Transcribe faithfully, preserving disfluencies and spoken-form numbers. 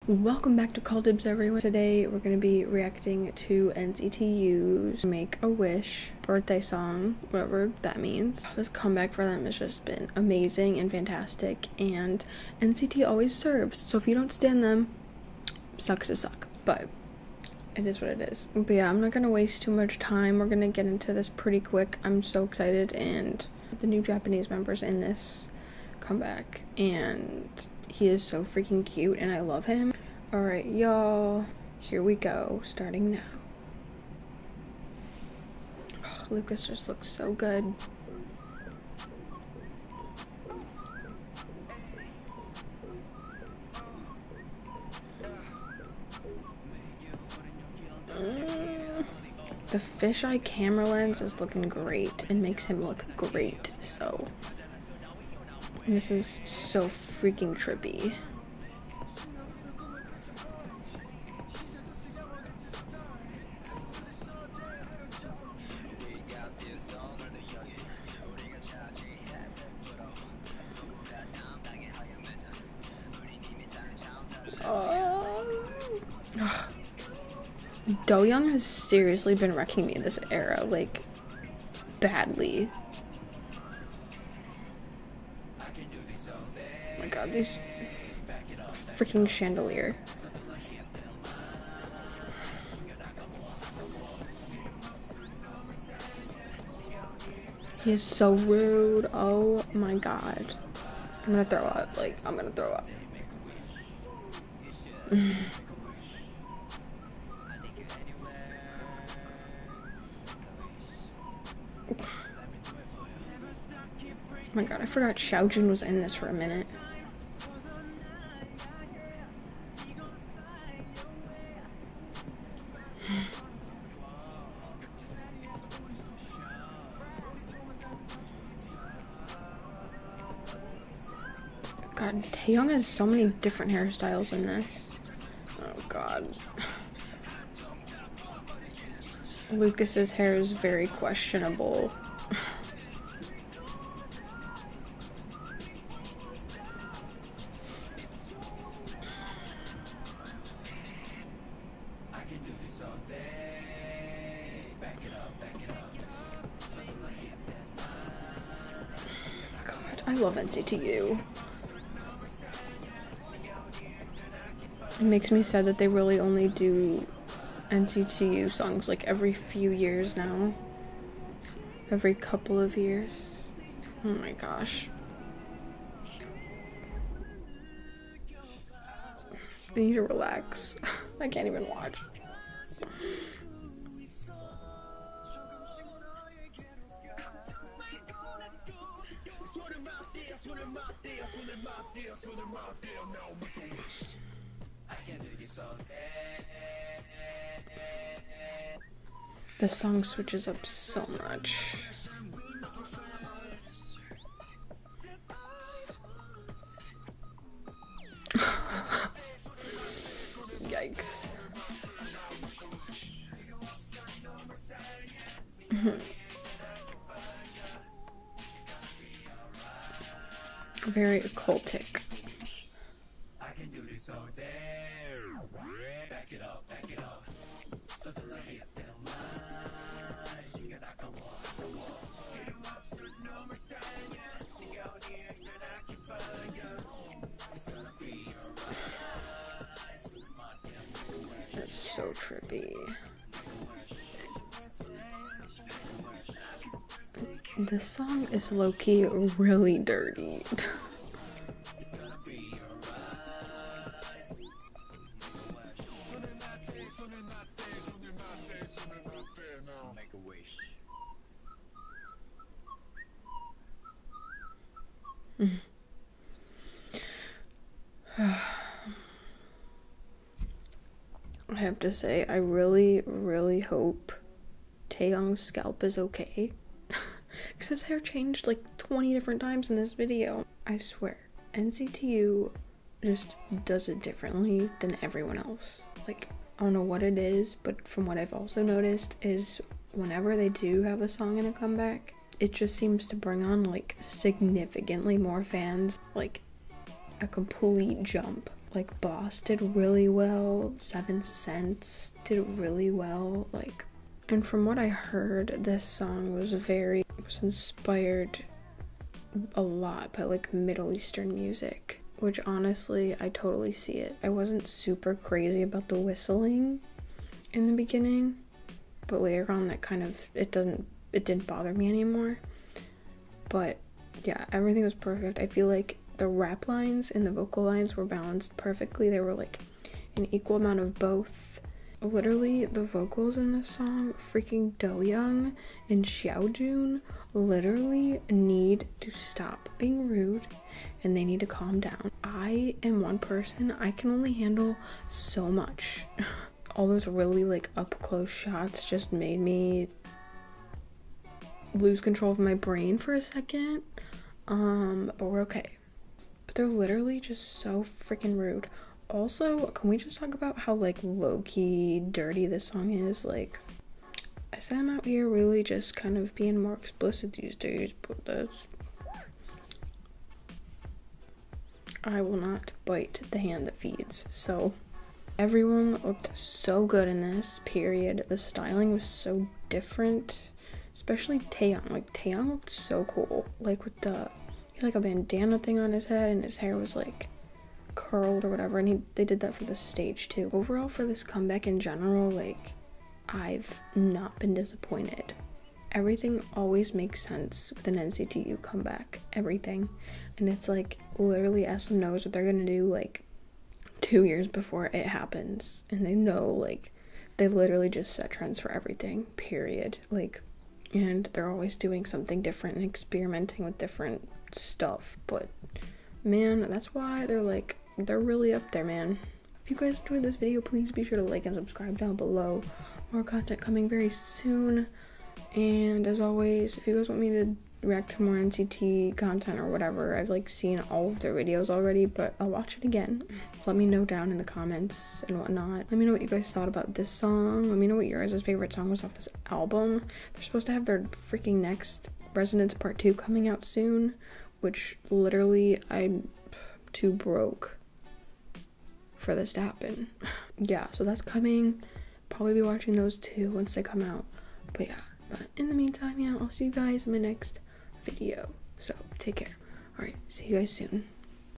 Welcome back to Call Dibs, everyone. Today we're going to be reacting to N C T U's Make a Wish birthday song, whatever that means. This comeback for them has just been amazing and fantastic, and N C T always serves, so if you don't stand them, sucks to suck, but it is what it is. But yeah, I'm not going to waste too much time. We're going to get into this pretty quick. I'm so excited, and the new Japanese members in this comeback, and he is so freaking cute and I love him. Alright, y'all, here we go, starting now. Oh, Lucas just looks so good. Mm. The fisheye camera lens is looking great and makes him look great, so this is so freaking trippy. Oh. Do-young has seriously been wrecking me this era, like, badly. Oh my god, these freaking chandelier. He is so rude. Oh my god. I'm gonna throw up. Like, I'm gonna throw up. Oh my god, I forgot Xiaojun was in this for a minute. God, Taeyong has so many different hairstyles in this. Oh god. Lucas's hair is very questionable. God, I love N C T U. It makes me sad that they really only do N C T U songs like every few years now. Every couple of years. Oh my gosh. I need to relax. I can't even watch. The song switches up so much. Yikes. Very occultic. That's so trippy. This song is low-key really dirty. I have to say, I really, really hope Taeyong's scalp is okay. Because his hair changed like twenty different times in this video. I swear, N C T U just does it differently than everyone else. Like, I don't know what it is, but from what I've also noticed is whenever they do have a song in a comeback, it just seems to bring on like significantly more fans, like a complete jump. Like Boss did really well, Seven Cents did really well, like, and from what I heard, this song was very, was inspired a lot by like Middle Eastern music, which honestly, I totally see it. I wasn't super crazy about the whistling in the beginning, but later on that kind of, it doesn't, it didn't bother me anymore. But yeah, everything was perfect. I feel like the rap lines and the vocal lines were balanced perfectly. They were like an equal amount of both. Literally, the vocals in this song, freaking Do Young and Xiao Jun, literally need to stop being rude and they need to calm down. I am one person, I can only handle so much. All those really like up close shots just made me lose control of my brain for a second. Um, but we're okay. But they're literally just so freaking rude. Also, can we just talk about how like low-key dirty this song is? Like, I said I'm out here really just kind of being more explicit these days, but that's, I will not bite the hand that feeds. So everyone looked so good in this, period. The styling was so different, especially Taeyong. Like, Taeyong looked so cool, like with the, he had like a bandana thing on his head and his hair was like curled or whatever, and he, they did that for the stage too. Overall, for this comeback in general, like, I've not been disappointed. Everything always makes sense with an N C T U comeback, everything. And it's like, literally S M knows what they're gonna do like two years before it happens, and they know, like, they literally just set trends for everything, period. Like, and they're always doing something different and experimenting with different stuff, but man, that's why they're like, they're really up there, man. If you guys enjoyed this video, please be sure to like and subscribe down below. More content coming very soon. And as always, if you guys want me to react to more N C T content or whatever, I've like seen all of their videos already, but I'll watch it again. So let me know down in the comments and whatnot. Let me know what you guys thought about this song. Let me know what your guys' favorite song was off this album. They're supposed to have their freaking next Resonance Part two coming out soon, which literally I'm too broke for this to happen. Yeah, so that's coming. Probably be watching those two once they come out. But yeah, but in the meantime, yeah, I'll see you guys in my next video. So take care. Alright, see you guys soon.